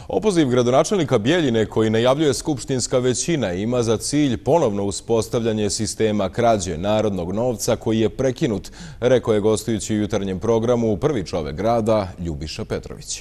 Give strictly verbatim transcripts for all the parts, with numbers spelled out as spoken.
Opoziv gradonačelnika Bjeljine koji najavljuje skupštinska većina ima za cilj ponovno uspostavljanje sistema krađe narodnog novca koji je prekinut, rekao je gostujući u jutarnjem programu prvi čovjek grada Ljubiša Petrović.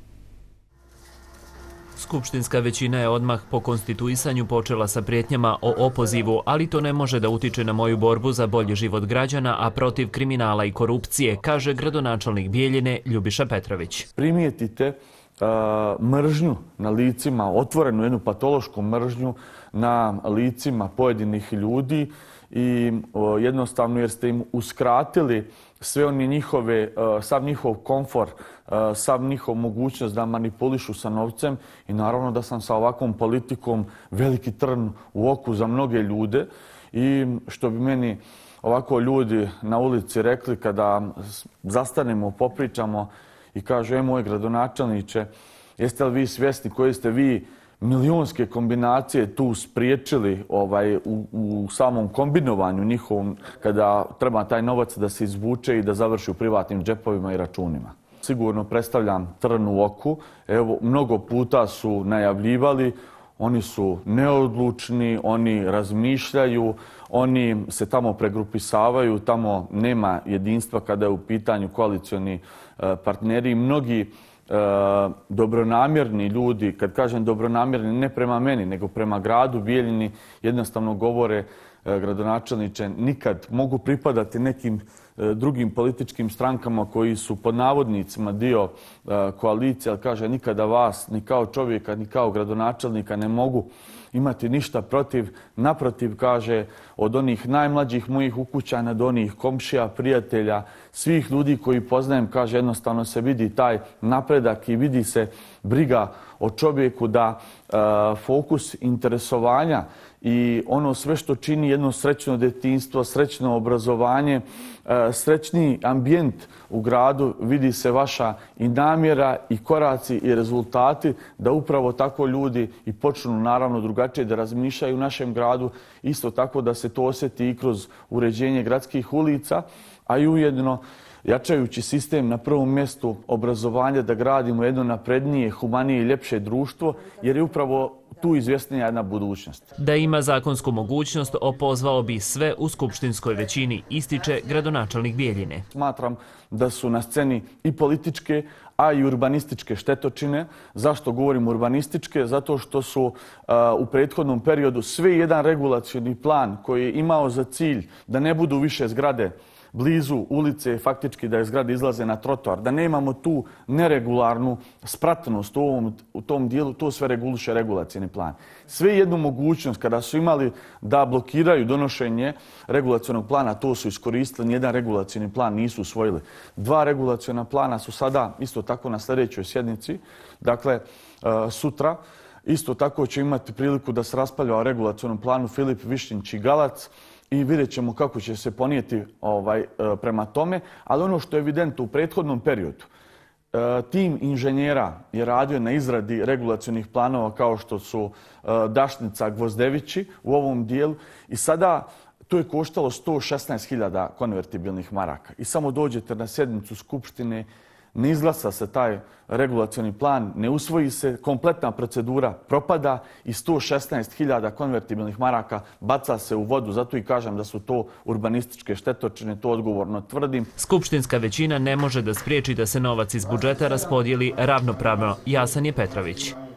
Skupštinska većina je odmah po konstituisanju počela sa prijetnjama o opozivu, ali to ne može da utiče na moju borbu za bolji život građana, a protiv kriminala i korupcije, kaže gradonačelnik Bjeljine Ljubiša Petrović. Primijetite uh, mržnju na licima, otvorenu jednu patološku mržnju na licima pojedinih ljudi i uh, jednostavno jer ste im uskratili sve oni njihove, uh, sav njihov komfor, uh, sav njihov mogućnost da manipulišu sa novcem i naravno da sam sa ovakvom politikom veliki trn u oku za mnoge ljude i što bi meni ovako ljudi na ulici rekli kada zastanemo, popričamo i kažu, e moj gradonačelniče, jeste li vi svjesni koji ste vi milionske kombinacije tu spriječili ovaj, u, u samom kombinovanju njihovom kada treba taj novac da se izvuče i da završi u privatnim džepovima i računima. Sigurno predstavljam trn u oku. Evo, mnogo puta su najavljivali, oni su neodlučni, oni razmišljaju, oni se tamo pregrupisavaju, tamo nema jedinstva kada je u pitanju koalicioni partneri i mnogi E, dobronamjerni ljudi, kad kažem dobronamjerni ne prema meni, nego prema gradu Bijeljini, jednostavno govore e, gradonačelniče, nikad mogu pripadati nekim e, drugim političkim strankama koji su pod navodnicima dio e, koalicije, ali kaže nikada vas ni kao čovjeka, ni kao gradonačelnika ne mogu imati ništa protiv. Naprotiv, kaže, od onih najmlađih mojih ukućana do onih komšija, prijatelja, svih ljudi koji poznajem, kaže, jednostavno se vidi taj napredak i vidi se briga o čovjeku da e, fokus interesovanja i ono sve što čini jedno srećno djetinjstvo, srećno obrazovanje, e, srećni ambijent u gradu, vidi se vaša i namjera i koraci i rezultati da upravo tako ljudi i počnu naravno drugačije da razmišljaju u našem gradu, isto tako da se to osjeti i kroz uređenje gradskih ulica, a i ujedno jačajući sistem na prvom mjestu obrazovanja da gradimo jedno naprednije, humanije i ljepše društvo, jer je upravo tu izvjesnija jedna budućnost. Da ima zakonsku mogućnost, opozvao bi sve u skupštinskoj većini, ističe gradonačelnik Bijeljine. Smatram da su na sceni i političke, a i urbanističke štetočine. Zašto govorim urbanističke? Zato što su uh, u prethodnom periodu sve jedan regulacioni plan koji je imao za cilj da ne budu više zgrade blizu ulice, faktički da je zgrade izlaze na trotoar, da nemamo tu neregularnu spratnost u, ovom, u tom dijelu, to sve reguliše regulacijni plan. Sve jednu mogućnost kada su imali da blokiraju donošenje regulacionog plana, to su iskoristili, nijedan regulacijni plan nisu usvojili. Dva regulacijona plana su sada isto tako na sljedećoj sjednici, dakle sutra. Isto tako će imati priliku da se raspravlja o regulacionom planu Filip Višnjić i Galac, i vidjet ćemo kako će se ponijeti ovaj, prema tome. Ali ono što je evidentno u prethodnom periodu, tim inženjera je radio na izradi regulacionih planova kao što su Dašnica, Gvozdevići u ovom dijelu i sada to je koštalo sto šesnaest hiljada konvertibilnih maraka. I samo dođete na sjednicu Skupštine, ne izglasa se taj regulacioni plan, ne usvoji se, kompletna procedura propada i sto šesnaest hiljada konvertibilnih maraka baca se u vodu. Zato i kažem da su to urbanističke štetočine, to odgovorno tvrdim. Skupštinska većina ne može da spriječi da se novac iz budžeta raspodijeli ravnopravno. Jasan je Petrović.